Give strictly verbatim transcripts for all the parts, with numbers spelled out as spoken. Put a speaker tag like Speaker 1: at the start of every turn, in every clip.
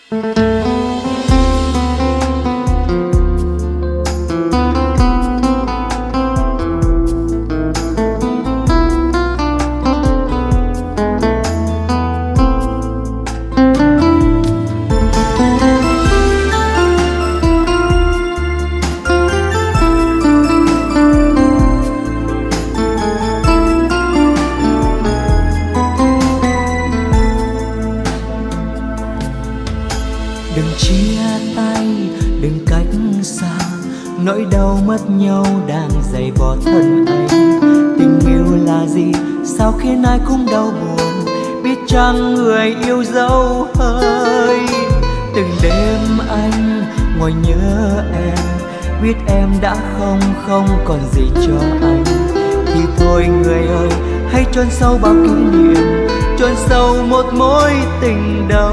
Speaker 1: Đừng chia tay, đừng cách xa, nỗi đau mất nhau đang dày vò thân ấy. Tình yêu là gì, sao khiến ai cũng đau buồn, biết chăng người yêu dấu hơi. Từng đêm anh ngồi nhớ em, biết em đã không không còn gì cho anh. Thì thôi người ơi, hãy chôn sâu bao kỷ niệm, chôn sâu một mối tình đầu.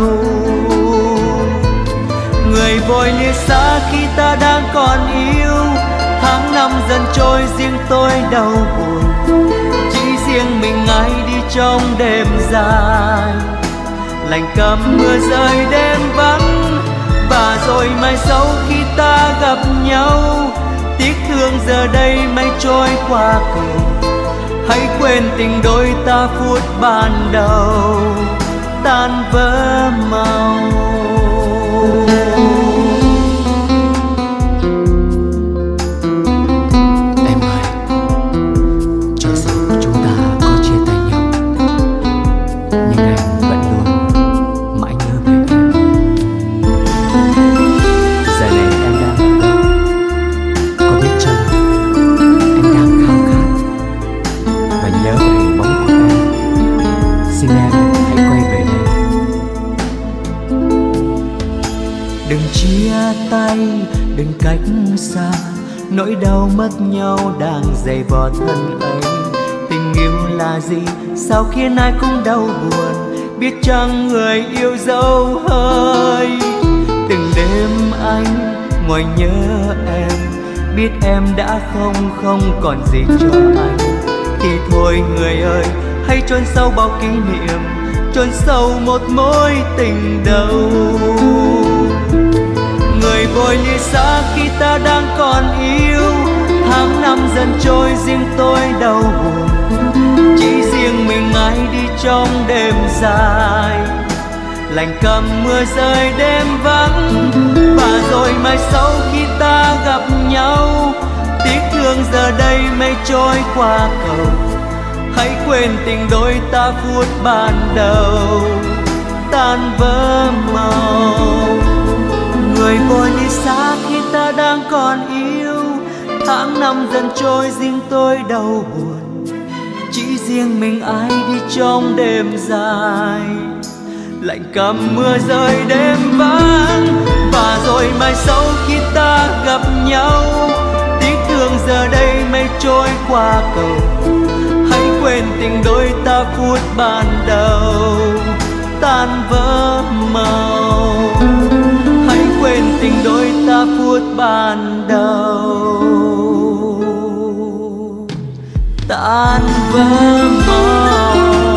Speaker 1: Người vội lìa xa khi ta đang còn yêu, tháng năm dần trôi riêng tôi đau buồn, chỉ riêng mình ai đi trong đêm dài. Lạnh căm mưa rơi đêm vắng, và rồi mai sau khi ta gặp nhau, tiếc thương giờ đây mây trôi qua cầu. Hãy quên tình đôi ta phút ban đầu tan vỡ mau.
Speaker 2: Em ơi, cho dù chúng ta có chia tay nhau, nhưng em vẫn luôn mãi nhớ về em. Giờ này em đang ở đâu? Có biết chăng em đang khao khát và nhớ về hình bóng của em. Xin em hãy quay về đây.
Speaker 1: Đừng chia tay, đừng cách xa, nỗi đau mất nhau đang dày vò thân ấy. Tình yêu là gì, sao khiến ai cũng đau buồn, biết chăng người yêu dấu hơi. Từng đêm anh ngồi nhớ em, biết em đã không không còn gì cho anh. Thì thôi người ơi, hãy chôn sâu bao kỷ niệm, chôn sâu một mối tình đầu. Người vội lìa xa khi ta đang còn yêu, tháng năm dần trôi riêng tôi đau buồn, chỉ riêng mình ai đi trong đêm dài. Lạnh căm mưa rơi đêm vắng, và rồi mai sau khi ta gặp nhau, tiếc thương giờ đây mây trôi qua cầu. Hãy quên tình đôi ta phút ban đầu tan vỡ mau. Người vội đi xa khi ta đang còn yêu, tháng năm dần trôi riêng tôi đau buồn, chỉ riêng mình ai đi trong đêm dài. Lạnh căm mưa rơi đêm vắng, và rồi mai sau khi ta gặp nhau, tiếc thương giờ đây mây trôi qua cầu. Hãy quên tình đôi ta phút ban đầu tan vỡ mau. Hãy quên tình đôi ta phút ban đầu tan vỡ mau.